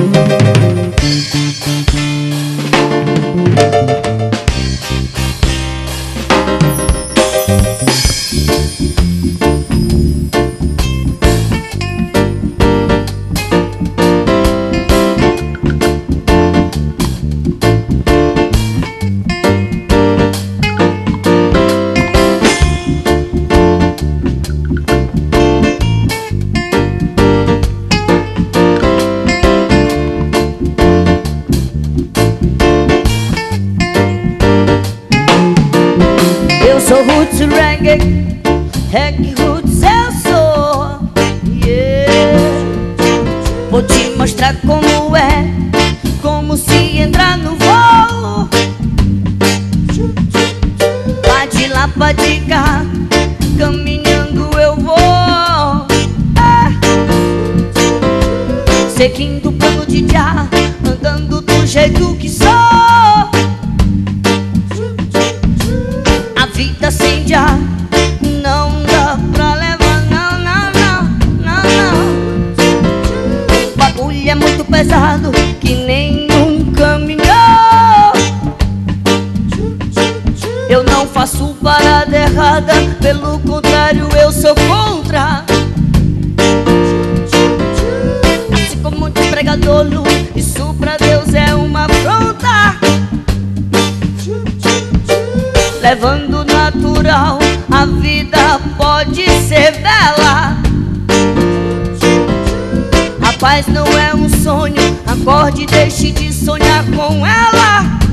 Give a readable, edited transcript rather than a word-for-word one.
Sou roots reggae, reggae roots eu sou, yeah. Vou te mostrar como é, como se entrar no voo. Pra de lá, pra de cá, caminhando eu vou, seguindo o plano de já, andando do jeito que sou. Vida sem já não dá pra levar, não, não, não, não, não. O bagulho é muito pesado, que nem um caminhão. Eu não faço parada errada, pelo contrário eu sou contra. Assim como um pregador, isso pra Deus é uma afronta. Levando natural, a vida pode ser bela. A paz não é um sonho, acorde e deixe de sonhar com ela.